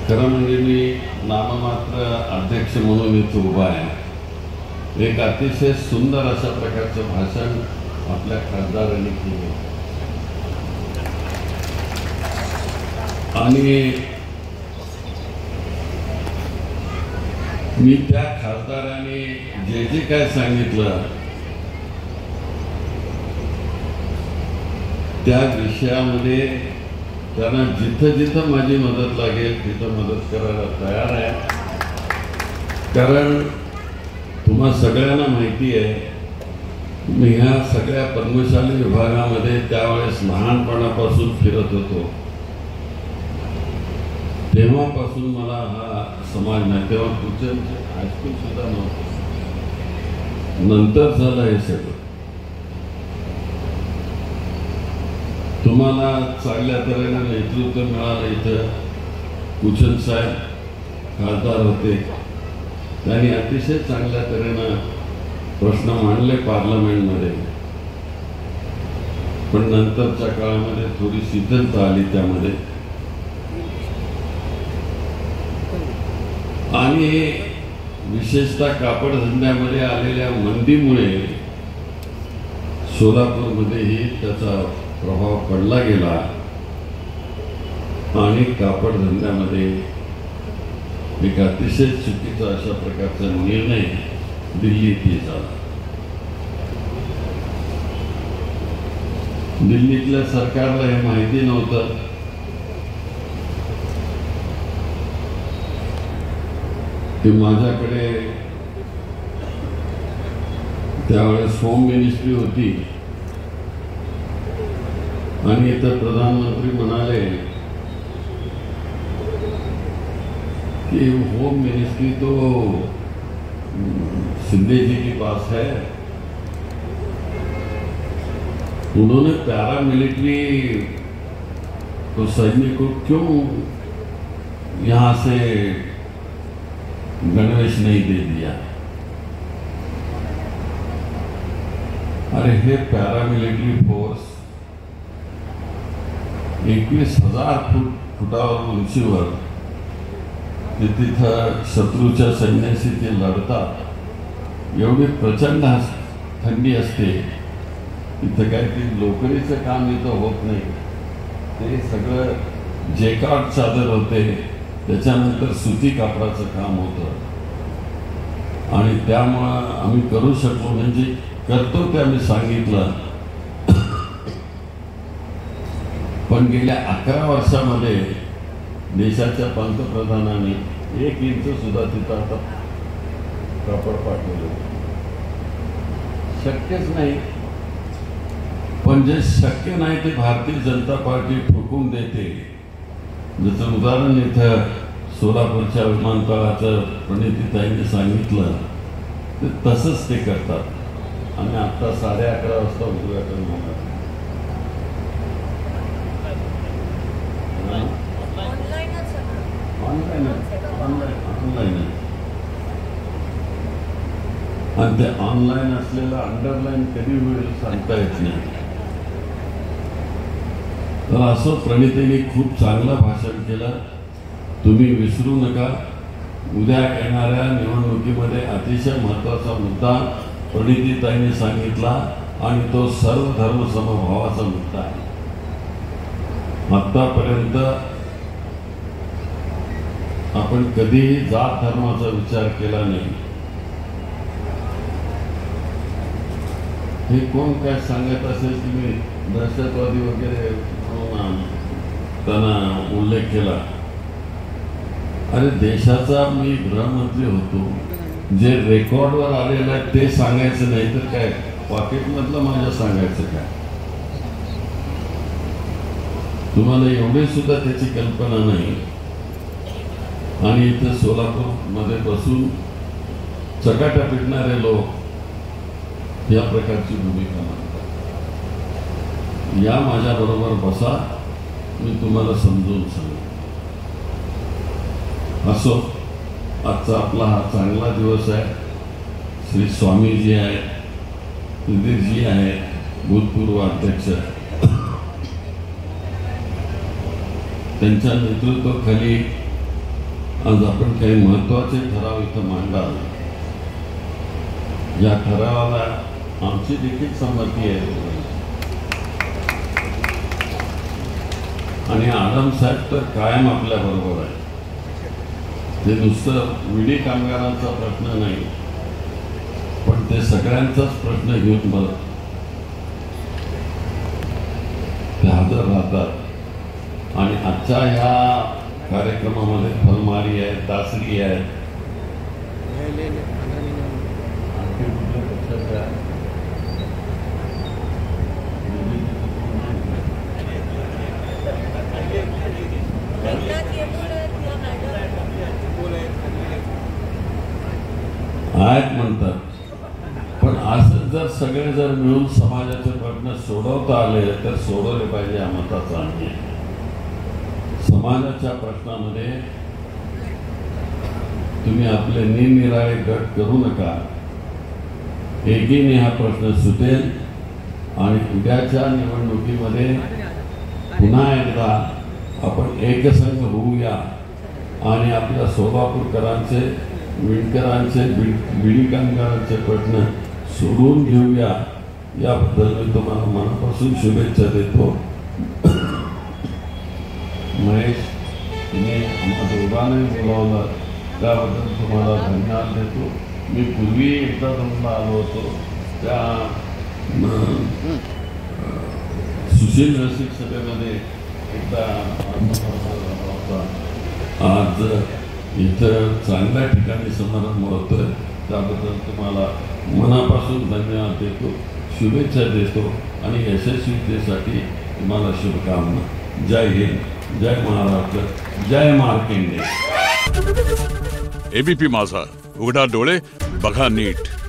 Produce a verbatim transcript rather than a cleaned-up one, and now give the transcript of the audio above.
खरं म्हणजे मी नाममात्र अध्यक्ष म्हणून इथे उभा आहे। एक अतिशय सुंदर अशा प्रकारचं भाषण आपल्या खासदारांनी केले आणि मी त्या खासदारांनी जे जे काय सांगितलं त्या विषयामध्ये त्यांना जिथं जिथं माझी मदत लागेल तिथं मदत करायला तयार आहे। कारण तुम्हा सगळ्यांना माहिती आहे मी ह्या सगळ्या पद्मशाली विभागामध्ये त्यावेळेस लहानपणापासून फिरत होतो, तेव्हापासून मला हा समाज नाही, तेव्हा कुठचं हायस्कूल सुद्धा नव्हतं, नंतर झालं हे सगळं। तुम्हाला चांगल्या तऱ्हेने नेतृत्व मिळालं। इथं कुचन साहेब खासदार होते, त्यांनी अतिशय चांगल्या तऱ्हेनं प्रश्न मांडले पार्लमेंटमध्ये, पण नंतरच्या काळामध्ये थोडी शिथिलता आली त्यामध्ये आणि विशेषतः कापड धंद्यामध्ये आलेल्या मंदीमुळे सोलापूरमध्येही त्याचा प्रभाव पडला गेला आणि कापड धंद्यामध्ये एक अतिशय चुकीचा अशा प्रकारचा निर्णय दिल्लीत झाला। दिल्लीतल्या सरकारला हे माहिती नव्हतं की माझ्याकडे त्यावेळेस होम मिनिस्ट्री होती आणि इथं प्रधानमंत्री म्हणाले कि होम मिनिस्ट्री तो शिंदे जी के पास है, उन्होंने पैरामिलिट्री तो सैनिक को क्यों यहाँ से गणवेश नहीं दे दिया। अरे हे पैरामिलिट्री फोर्स एकवीस हजार फूट फुटावर उंचीवर तिथं शत्रूच्या सैन्याशी ते लढतात। एवढी प्रचंड थंडी असते, इथं काय ते लोकरीचं काम इथं होत नाही, ते सगळं जेकार्ड चादर होते, त्याच्यानंतर सुती कापडाचं काम होतं आणि त्यामुळं आम्ही करू शकलो, म्हणजे करतो ते आम्ही सांगितलं। पण गेल्या अकरा वर्षामध्ये देशाच्या पंतप्रधानांनी एक इंच सुद्धा तिथं आता कापड पाठवलं शक्यच नाही। पण जे शक्य नाही ते भारतीय जनता पार्टी ठोकून देते। जसं उदाहरण इथं सोलापूरच्या विमानतळाचं प्रणितीताईंनी सांगितलं ते तसंच ते करतात आणि आता साडे अकरा वाजता उद्घाटन होणार। आणि ते ऑनलाईन असलेलं अंडरलाईन कधी होईल सांगता येत नाही। तर असं प्रणितीने खूप चांगलं भाषण केलं, तुम्ही विसरू नका। उद्या येणाऱ्या निवडणुकीमध्ये अतिशय महत्त्वाचा मुद्दा प्रणितीताईंनी सांगितला आणि तो सर्व धर्म समभावाचा मुद्दा आहे। आतापर्यंत आपण कधीही जात धर्माचा विचार केला नाही। हे कोण काय सांगत असेल की मी दहशतवादी वगैरे त्यांना उल्लेख केला, अरे देशाचा मी गृहमंत्री होतो, जे रेकॉर्डवर आलेलं आहे ते सांगायचं नाही तर काय पॉकेटमधलं माझ्या सांगायचं काय? तुम्हाला एवढी सुद्धा त्याची कल्पना नाही। आणि इथं सोलापूरमध्ये बसून चकाट्या पिटणारे लोक या प्रकारची भूमिका मांडतात। या माझ्याबरोबर बसा, मी तुम्हाला समजून सांगतो। असो, आजचा आपला हा चांगला दिवस आहे। श्री स्वामीजी आहेत, सुधीरजी आहेत, भूतपूर्व अध्यक्ष, त्यांच्या नेतृत्वाखाली आज आपण काही महत्त्वाचे ठराव इथं मांडाल. या ठरावाला आमची देखील संमती आहे आणि आदम साहेब तर कायम आपल्या बरोबर आहे. ते नुसतं विडी कामगारांचा प्रश्न नाही, पण ते सगळ्यांचाच प्रश्न घेऊन बघ ते हजर राहतात. आणि आजच्या ह्या कार्यक्रमामध्ये फलमारी आहे, दासरी आहे, आहेत म्हणतात. पण असं जर सगळे जर मिळून समाजाचे प्रश्न सोडवता आले तर सोडवले पाहिजे, हा मताचा आहे. समाजाच्या प्रश्नामध्ये तुम्ही आपले निरनिराळे गट करू नका. एकीने हा प्रश्न सुटेल आणि उद्याच्या निवडणुकीमध्ये पुन्हा एकदा आपण एकसंघ होऊया आणि आपल्या सोलापूरकरांचे, विणकरांचे, विडी कामगारांचे प्रश्न सोडून घेऊया. याबद्दल मी तुम्हाला मनापासून शुभेच्छा देतो. महेश, तुम्ही आम्हा दोघांनाही बोलावलं त्याबद्दल तुम्हाला धन्यवाद देतो. मी पूर्वी एकदा तुम्हाला आलो होतो, त्या सुशील रसिक सभेमध्ये एकदा होता. आज इथं चांगल्या ठिकाणी समारंभ होतोय, त्याबद्दल तुम्हाला मनापासून धन्यवाद देतो, शुभेच्छा देतो आणि यशस्वीतेसाठी तुम्हाला शुभकामना. जय हिंद, जय महाराष्ट्र, जय मार्केंडे. एबीपी माझा, उघडा डोळे बघा नीट.